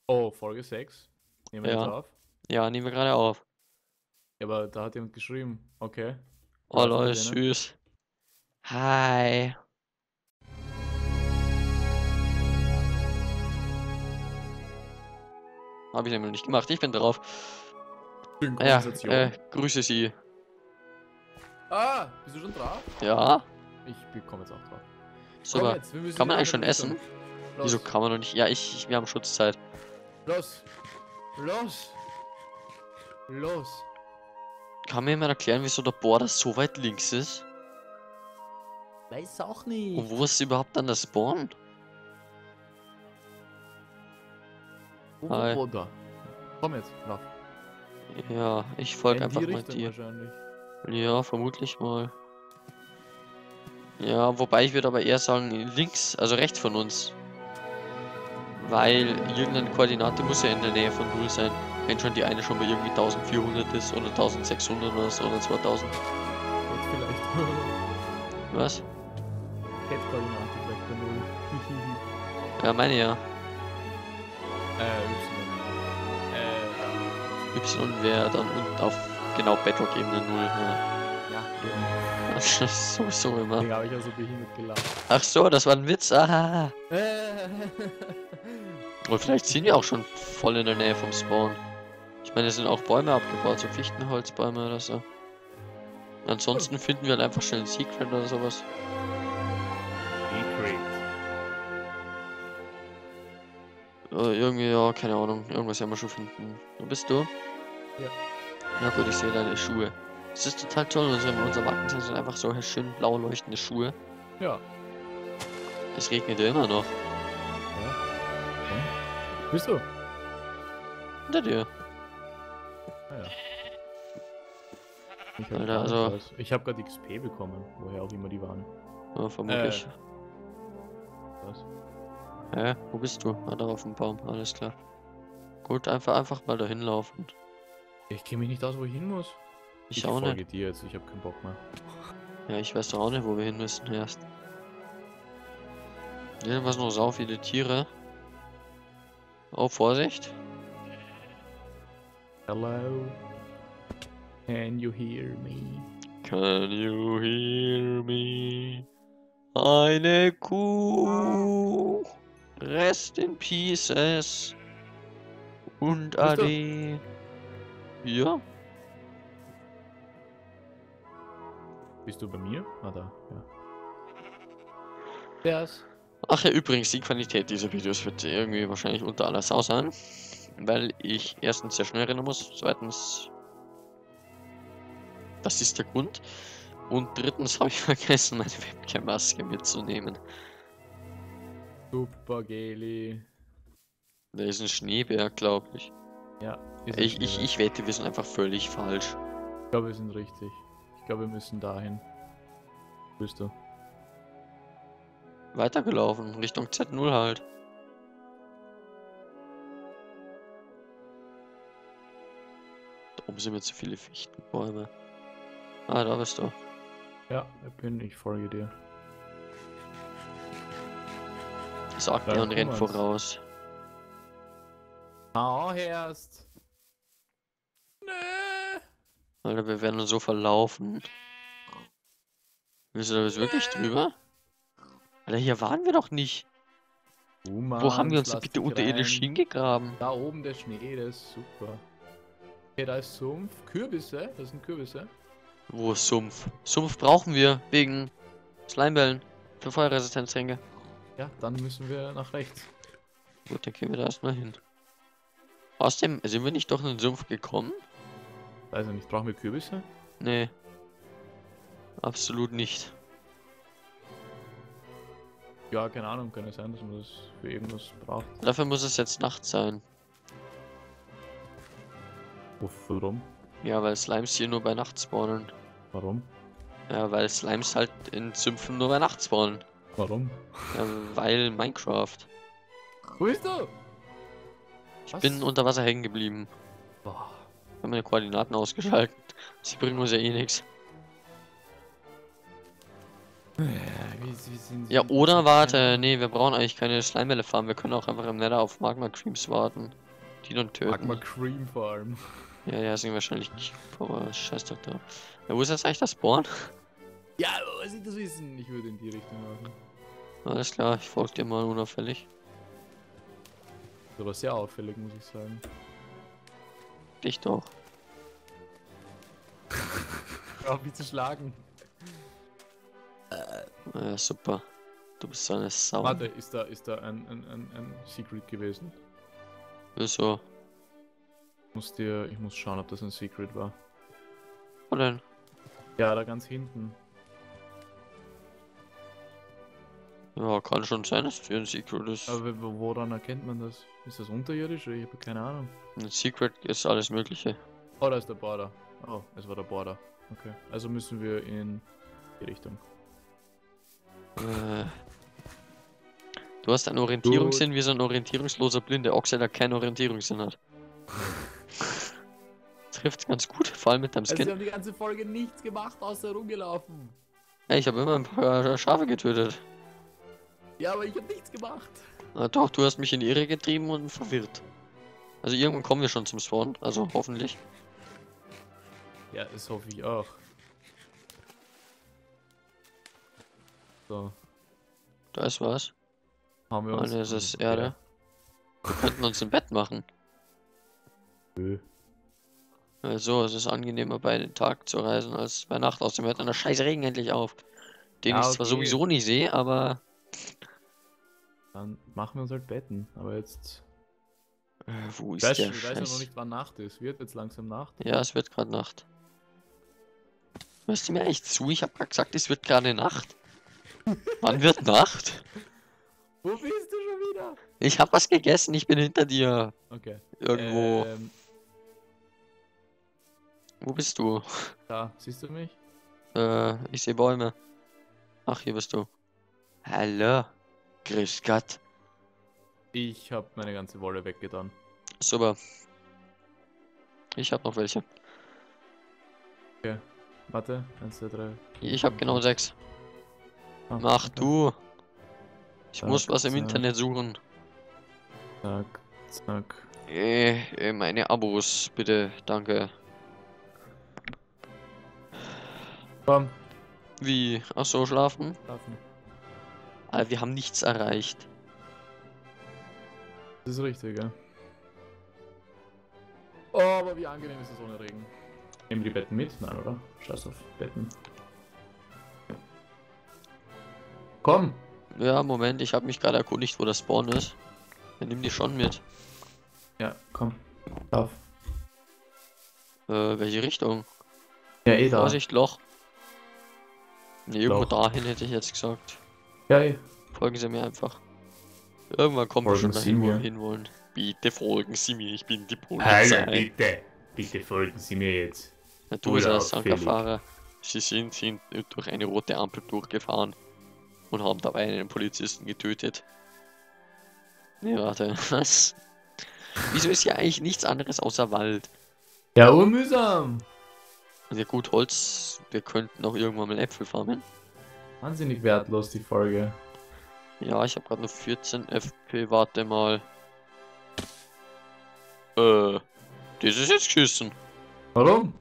Oh, Folge 6. Nehmen wir jetzt Ja. auf. Ja, nehmen wir gerade auf. Ja, aber da hat jemand geschrieben. Okay. Oh Läuft bei lol, denen. süß. Hi. Habe ich nämlich nicht gemacht. Ich bin drauf. Ja, Synchronisation. grüße Sie. Ah, bist du schon drauf? Ja, Ich bekomme jetzt auch drauf. Komm super. jetzt, wir müssen Kann in die man eigentlich andere schon Richtung. essen? Wieso Los, kann man noch nicht? Ja, wir haben Schutzzeit. los, los, los. Kann mir jemand erklären, wieso der Border so weit links ist? Weiß auch nicht. Und wo ist überhaupt dann der Spawn? Hi. Wo da? Komm jetzt, lauf. Ja, ich folge In die einfach mal Richtung dir. wahrscheinlich. Ja, vermutlich mal. Ja, wobei ich würde aber eher sagen, links, also rechts von uns. Weil irgendeine Koordinate muss ja in der Nähe von 0 sein. Wenn schon die eine schon bei irgendwie 1400 ist oder 1600 oder so oder 2000. Jetzt vielleicht. Was? Head-Koordinate vielleicht bei 0. Ja, meine ja. Y wäre dann und auf genau Bedrock-Ebene 0. Ja, Ja. Sowieso immer. deswegen habe ich ja so behindert gelacht. Ach so, das war ein Witz. Ah. Und vielleicht sind wir auch schon voll in der Nähe vom Spawn. Ich meine, es sind auch Bäume abgebaut, so Fichtenholzbäume oder so. Ansonsten finden wir halt einfach schnell ein Secret oder sowas. Secret. Irgendwie, ja, keine Ahnung. Irgendwas werden wir schon finden. Wo bist du? Ja. Ja gut, ich sehe deine Schuhe. Es ist total toll, unser Wacken sind einfach so schön blau leuchtende Schuhe. Ja. Es regnet ja immer noch. Bist du? Hinter dir. Ah, ja. Ich Alter, also- Ich habe gerade XP bekommen, woher auch immer die waren. Ja, vermutlich. Was? Hä? Wo bist du? Ah, da auf dem Baum. Alles klar. Gut, einfach mal dahin laufen. Ich kenne mich nicht aus, wo ich hin muss. Ich auch folge nicht. dir jetzt, ich habe keinen Bock mehr. Ja, ich weiß doch auch nicht, wo wir hin müssen erst. Hier was noch sau viele Tiere. Oh, Vorsicht. Hello. Can you hear me? Can you hear me? Eine Kuh. Rest in pieces. Und Bist du? Ade. Ja. Bist du bei mir? Ah, da, ja. Wer Ach ja, übrigens, die Qualität dieser Videos wird irgendwie wahrscheinlich unter aller Sau sein. Weil ich erstens sehr schnell rennen muss, zweitens, das ist der Grund. Und drittens habe ich vergessen, meine Webcam-Maske mitzunehmen. Super Geli. Da ist ein Schneeberg, glaube ich. Ja, ist Ich wette, wir sind einfach völlig falsch. Ich glaube, wir sind richtig. Ich glaube, wir müssen dahin. Bist du? Weitergelaufen, Richtung Z0 halt. Da oben sind mir zu viele Fichtenbäume. Ah, da bist du. Ja, ich folge dir. Sagt Da er und rennt kommen wir's. voraus. Ah, erst. Nö. Alter, wir werden uns so verlaufen. Willst du da jetzt wirklich drüber? Alter, hier waren wir doch nicht. Wo haben wir uns denn bitte unterirdisch hingegraben? Da oben der Schnee, der ist super. Okay, da ist Sumpf. Kürbisse, das sind Kürbisse. Wo ist Sumpf? Sumpf brauchen wir wegen Slimebällen für Feuerresistenztränke. Ja, dann müssen wir nach rechts. Gut, dann gehen wir da erstmal hin. Außerdem sind wir nicht doch in den Sumpf gekommen? Weiß ich nicht, brauchen wir Kürbisse? Nee. Absolut nicht. Ja, keine Ahnung, kann ja sein, dass man das für irgendwas braucht. Dafür muss es jetzt Nacht sein. Warum? Ja, weil Slimes hier nur bei Nacht spawnen. Warum? Ja, weil Slimes halt in Sümpfen nur bei Nacht spawnen. Warum? Ja, weil Minecraft. Wo bist du? Ich bin unter Wasser hängen geblieben. Boah. Ich habe meine Koordinaten ausgeschaltet. Sie bringen uns ja eh nichts. Wir sind Ja, sind- oder sind warte, keine nee, wir brauchen eigentlich keine Schleimbälle farmen. Wir können auch einfach im Nether auf Magma Creams warten. Die dann töten. Magma Cream vor allem. Ja, sind wahrscheinlich Power. Scheiß doch da. Ja, wo ist jetzt eigentlich das Spawn? Ja, was ich das wissen? Ich würde in die Richtung machen. Alles klar, ich folge dir mal unauffällig. Das war sehr auffällig, muss ich sagen. Dich doch. Auf mich zu schlagen. Ja, super. Du bist so eine Sau. Warte, ist da ein Secret gewesen? Wieso? Ich muss schauen, ob das ein Secret war. Wo denn? Ja, da ganz hinten. Ja, kann schon sein, dass es hier ein Secret ist. Aber woran erkennt man das? Ist das unterirdisch? Ich habe keine Ahnung. Ein Secret ist alles Mögliche. Oh, da ist der Border. Oh, es war der Border. Okay. Also müssen wir in die Richtung. Du hast einen Orientierungssinn wie so ein orientierungsloser blinde Ochse, der keinen Orientierungssinn hat. Trifft ganz gut, vor allem mit deinem Also Skin. sie haben die ganze Folge nichts gemacht, außer rumgelaufen. Ey, ich habe immer ein paar Schafe getötet. Ja, aber ich habe nichts gemacht. Na doch, du hast mich in die Irre getrieben und verwirrt. Also irgendwann kommen wir schon zum Spawn, also hoffentlich. Ja, das hoffe ich auch. So, Da ist was. haben wir Oh uns... ne, es ist Erde. Wir könnten uns ein Bett machen. Nö. Also, es ist angenehmer bei den Tag zu reisen als bei Nacht. Außerdem hört dann der scheiß Regen endlich auf. Den Ja, ich zwar okay. sowieso nicht sehe, aber... Dann machen wir uns halt Betten. Aber jetzt... Wo Ich ist weiß, der ich weiß ja noch Scheiß? nicht, wann Nacht ist. Wird jetzt langsam Nacht. Ja, es wird gerade Nacht. Hörst du mir echt zu? Ich habe gerade gesagt, es wird gerade Nacht. Wann wird Nacht? Wo bist du schon wieder? Ich habe was gegessen, ich bin hinter dir. Okay. Irgendwo. Wo bist du? Da, siehst du mich? Ich sehe Bäume. Ach, hier bist du. Hallo. Grüß Gott. Ich habe meine ganze Wolle weggetan. Super. Ich habe noch welche. Warte, 1, 2, 3. Ich habe genau 6. Ah, Mach okay. du. Ich Zack, muss was im zack. Internet suchen. Zack, zack. Meine Abos, bitte. Danke. Komm, Wie? Ach so, schlafen? schlafen. Aber wir haben nichts erreicht. Das ist richtig, ja. Oh, aber wie angenehm ist es ohne Regen. Nehmen wir die Betten mit? Nein, oder? Scheiß auf Betten. Komm! Ja, Moment, ich habe mich gerade erkundigt, wo das Spawn ist. Dann nimm die schon mit. Ja, komm. Lauf. Welche Richtung? Ja, eh da. Vorsicht, Loch. Ne, irgendwo Loch. dahin hätte ich jetzt gesagt. Ja, eh. Folgen Sie mir einfach. Irgendwann kommen wir schon Folgen Sie dahin, wo wir mir. hinwollen. Bitte folgen Sie mir, ich bin die Polizei. bitte. Bitte folgen Sie mir jetzt. Ja, du bist als Unauffällig. Ankerfahrer. Sie sind durch eine rote Ampel durchgefahren und haben dabei einen Polizisten getötet. Nee, warte, was? Wieso ist hier eigentlich nichts anderes außer Wald? Ja, urmühsam. Ja gut, Holz, wir könnten auch irgendwann mal Äpfel farmen. Wahnsinnig wertlos, die Folge. Ja, ich habe gerade nur 14 FP, warte mal. Das ist jetzt geschissen. Warum?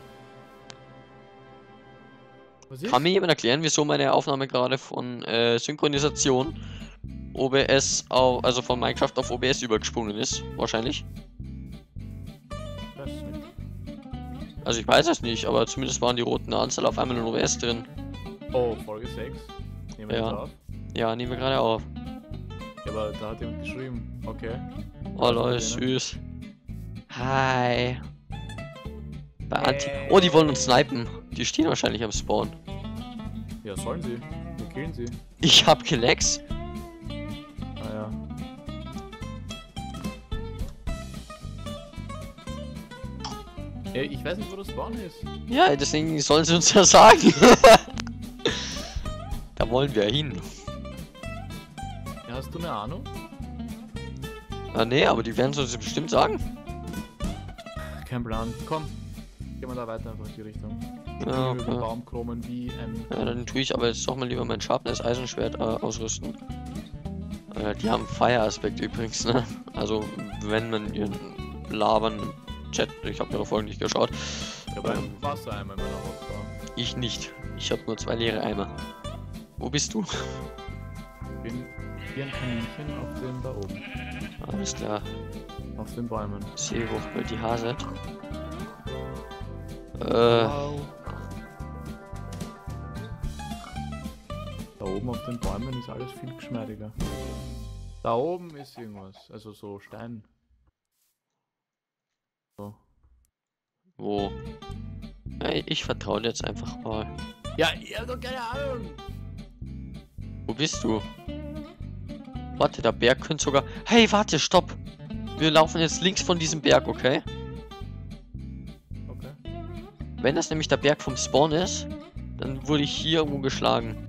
Was ist? Kann mir jemand erklären, wieso meine Aufnahme gerade von Synchronisation OBS auf, also von Minecraft auf OBS übergesprungen ist? Wahrscheinlich. Weiß ich nicht. Also ich weiß es nicht, aber zumindest waren die roten Anzahl auf einmal in OBS drin. Oh, Folge 6. Nehmen wir Ja. jetzt auf. Ja, nehmen wir gerade auf. Ja, aber da hat jemand geschrieben. Okay. Oh Leute, süß. Hi. Bei Anti. Oh, die wollen uns snipen. Die stehen wahrscheinlich am Spawn. Ja, sollen sie. Wir killen sie. Ich hab Klecks. Ah ja. Ich weiß nicht, wo das Spawn ist. Ja, deswegen sollen sie uns ja sagen. Da wollen wir hin. Ja, hast du eine Ahnung? Ah nee, aber die werden es uns bestimmt sagen. Kein Plan. Komm. Gehen wir da weiter einfach in die Richtung. Ja, über den okay. Baum krummen wie ein... Ja, dann tue ich aber jetzt doch mal lieber mein Sharpness Eisenschwert ausrüsten. Die haben Fire-Aspekt übrigens, ne? Also, wenn man ihren Labern im Chat, ich habe ihre Folgen nicht geschaut. Ich habe einen Wassereimer in meiner Hausbau. Ich nicht. Ich habe nur 2 leere Eimer. Wo bist du? Ich bin wie ein Kaninchen auf dem da oben. Alles klar. Auf den Bäumen. Sehr hoch bei die Hase. Wow. Da oben auf den Bäumen ist alles viel geschmeidiger. Da oben ist irgendwas, also so Stein. So. Wo? Hey, ich vertraue dir jetzt einfach mal. Ja, ihr habt doch keine Ahnung! Wo bist du? Warte, der Berg könnte sogar... Hey, warte, stopp! Wir laufen jetzt links von diesem Berg, okay? Okay. Wenn das nämlich der Berg vom Spawn ist, dann wurde ich hier irgendwo geschlagen.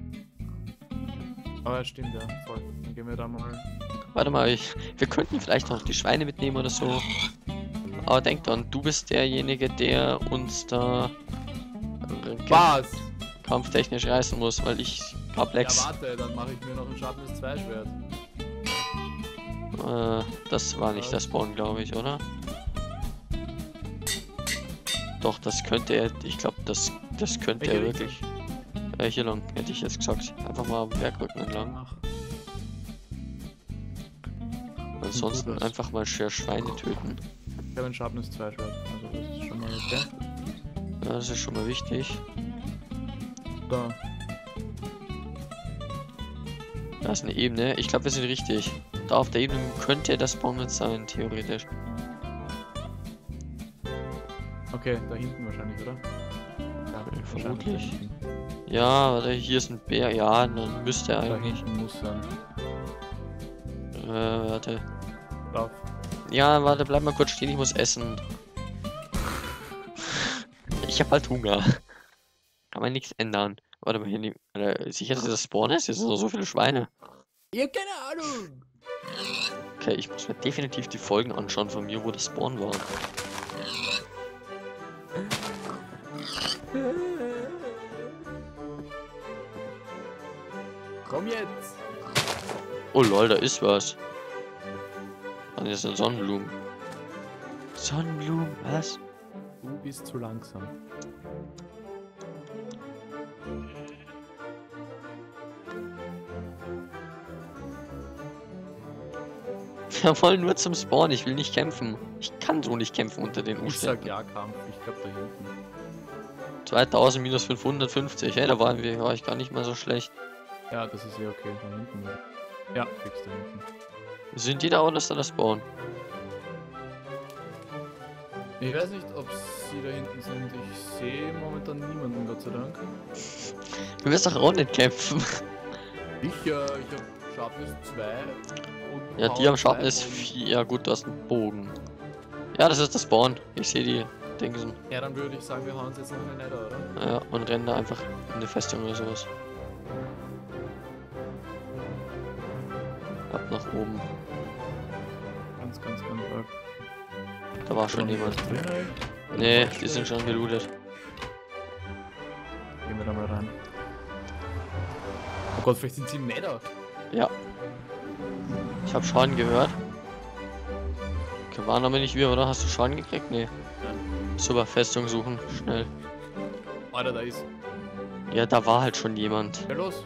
Aber ja, stimmt, ja, voll. Dann gehen wir da mal. Warte mal, wir könnten vielleicht noch die Schweine mitnehmen oder so. Aber denk dran, du bist derjenige, der uns da Was? kampftechnisch reißen muss, weil ich hab Lex. Ja, warte, dann mache ich mir noch ein Sharpness 2 Schwert. Das war nicht der Spawn, glaube ich, oder? Doch, das könnte er, ich glaube, das könnte er Welche wirklich. Hier lang, hätte ich jetzt gesagt. Einfach mal am Bergrücken entlang. Ach, Ansonsten das. einfach mal Schweine töten. ich habe ein Sharpness 2 Schwert, also das ist schon mal okay. Ja, das ist schon mal wichtig. Da. Da ist eine Ebene. Ich glaube, wir sind richtig. Da auf der Ebene könnte das Spawn jetzt sein, theoretisch. Okay, da hinten wahrscheinlich, oder? Ja, vermutlich. da hinten. Ja, warte, hier ist ein Bär. Ja, dann müsste er Da eigentlich. hinten muss sein. Warte. Lauf. Ja, warte, bleib mal kurz stehen, ich muss essen. Ich hab halt Hunger. Kann man nichts ändern. Warte mal, hier neben. Sicher, dass das Spawn ist? Hier sind noch so viele Schweine. Ich hab keine Ahnung! Okay, ich muss mir definitiv die Folgen anschauen von mir, wo das Spawn war. Komm jetzt! Oh lol, da ist was. Dann ist ein Sonnenblumen. Sonnenblumen, was? Du bist zu langsam. Wir wollen nur zum Spawn, ich will nicht kämpfen. Ich kann so nicht kämpfen unter den Ich sag Umständen. ja, Kampf. Ich glaub da hinten. 2000 minus 550, hey, da war ich gar nicht mal so schlecht. Ja, das ist ja okay. Da hinten. Ja, fix da hinten. Sind die da oder ist da das Spawn? Ich weiß nicht, ob sie da hinten sind. Ich sehe momentan niemanden, Gott sei Dank. Du wirst doch auch nicht kämpfen. Ich hab Sharpness 2 und Ja, die Power haben Sharpness 2 und- 4. Ja gut, du hast einen Bogen. Ja, das ist das Spawn. Ich sehe die Dingsen. Ja, dann würde ich sagen, wir hauen uns jetzt noch eine Nether, oder? Ja, und rennen da einfach in eine Festung oder sowas. Ab nach oben. Ganz bald. Da war schon jemand. Drin, ey? Nee, die sind schon gelootet. Gehen wir da mal rein. Oh Gott, vielleicht sind sie im Nether. Ja. Ich habe Schaden gehört. Okay, waren aber nicht wir, oder? Hast du Schaden gekriegt? Nee. Super, Festung suchen. Schnell. Alter, da ist. Ja, da war halt schon jemand. Ja, los.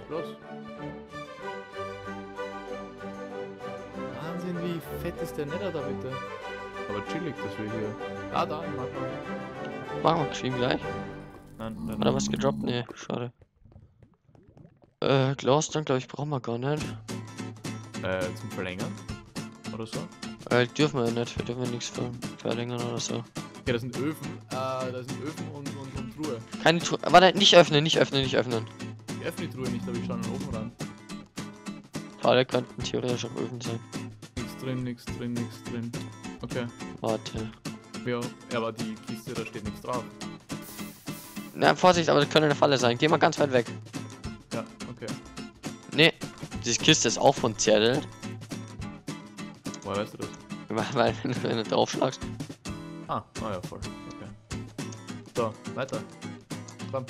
Wahnsinn, wie fett ist der Nether da bitte? Aber chillig, dass wir hier. Da, im Magma. Machen wir geschrieben gleich. Nein. Hat er was gedroppt? Nee, schade. Glowstone, glaube ich, brauchen wir gar nicht. Zum Verlängern? Oder so? Dürfen wir ja nicht. Wir dürfen ja nichts verlängern oder so. Okay, das sind Öfen. Da sind Öfen und Truhe. Keine Truhe. Warte, nicht öffnen. Ich öffne die Truhe nicht, aber ich schaue in den Ofen ran. Alle könnten theoretisch auch Öfen sein. Nichts drin. Okay. Warte. Ja, aber die Kiste, da steht nichts drauf. Na, Vorsicht, aber das könnte eine Falle sein. Geh mal ganz weit weg. Ja, okay. Nee, diese Kiste ist auch von Zerdel. Woher weißt du das? Weil, wenn du draufschlagst. Ah, ja, voll. Okay. So, weiter. bam.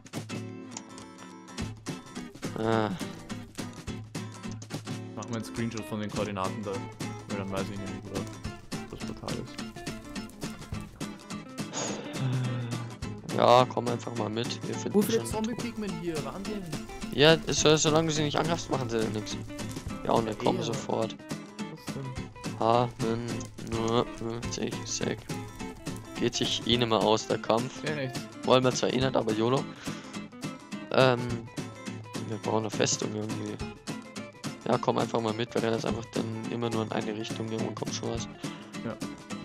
Ah, Machen wir einen Screenshot von den Koordinaten da. Weil dann weiß ich nicht, wo das Portal ist. ja, komm einfach mal mit. Wir finden Wo viele schon. Zombie-Pigmen hier? Wahnsinn. Ja, solange du sie nicht angreifst, machen sie nichts. Ja, und dann kommen eher. sofort. Was denn? Haben nur 50 Sek. Geht sich eh nicht mehr aus, der Kampf. Ja, nichts. Wollen wir zwar eh nicht, aber YOLO. Wir brauchen eine Festung irgendwie. Ja, komm einfach mal mit, wir rennen jetzt einfach dann immer nur in eine Richtung, irgendwann kommt schon was. Ja.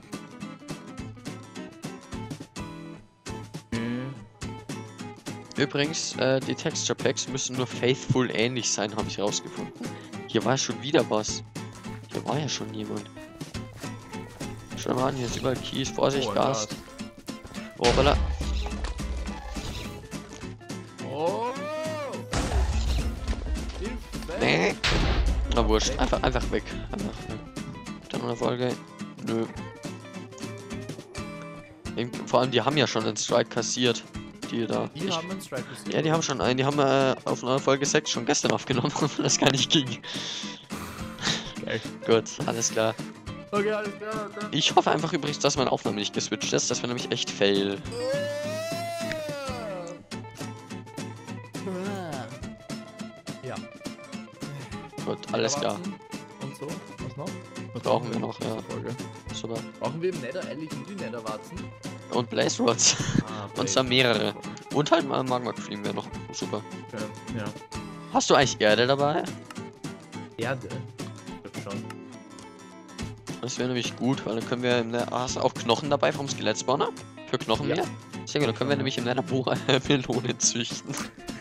Übrigens, die Texture Packs müssen nur Faithful ähnlich sein, habe ich rausgefunden. Hier war schon wieder was. Hier war ja schon jemand. Schau mal an, hier ist überall Kies, Vorsicht, ein Gas. Gas. Oh, voilà. Oh! Hilfe! Nee. Na wurscht, einfach weg. Einfach weg. Dann eine Folge. Nö. Vor allem, die haben ja schon einen Strike kassiert. Die da. Die haben einen Strike kassiert. Ja, die haben schon einen. Die haben auf einer Folge 6 schon gestern aufgenommen, weil das gar nicht ging. Geil. Gut, alles klar. Okay, alles klar, okay. Ich hoffe einfach übrigens, dass meine Aufnahme nicht geswitcht ist. Das wäre nämlich echt fail. Ja. Gut, alles klar. Und so, was noch? Was Brauchen wir noch, ja. Folge? Super. Brauchen wir im Nether ehrlich nur die Netherwarzen? Und Blaze Rods. Und zwar mehrere. Und halt mal Magma Cream wäre noch super. Okay, ja. Hast du eigentlich Erde dabei? Erde? Ich glaub schon. Das wäre nämlich gut, weil dann können wir im Nether. Hast du auch Knochen dabei vom Skelettspawner? Für Knochen Ja. mehr? Sehr gut, dann können wir nämlich im Nether Melone züchten.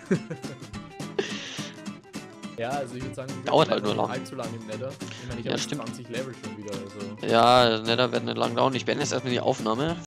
Ja, also ich würde sagen, wir Dauert bleiben halt nur nicht lang. allzu lang im Nether. Ich meine, ich Ja, habe stimmt. 20 Level schon wieder, also. Ja, Nether wird nicht lang dauern. Ich beende jetzt erstmal die Aufnahme.